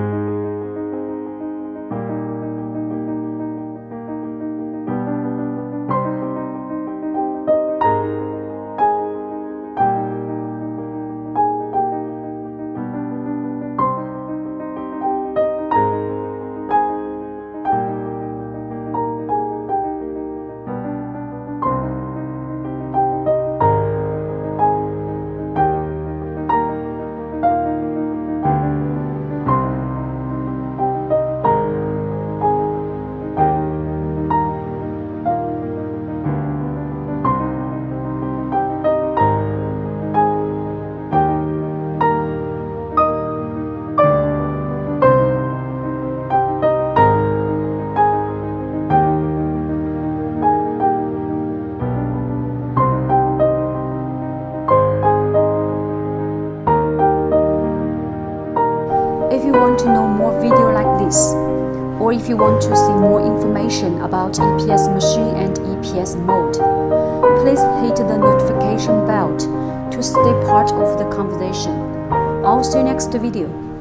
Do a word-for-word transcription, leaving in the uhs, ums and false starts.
If you want to know more video like this, or if you want to see more information about E P S machine and E P S mode, please hit the notification bell to stay part of the conversation. I'll see you next video.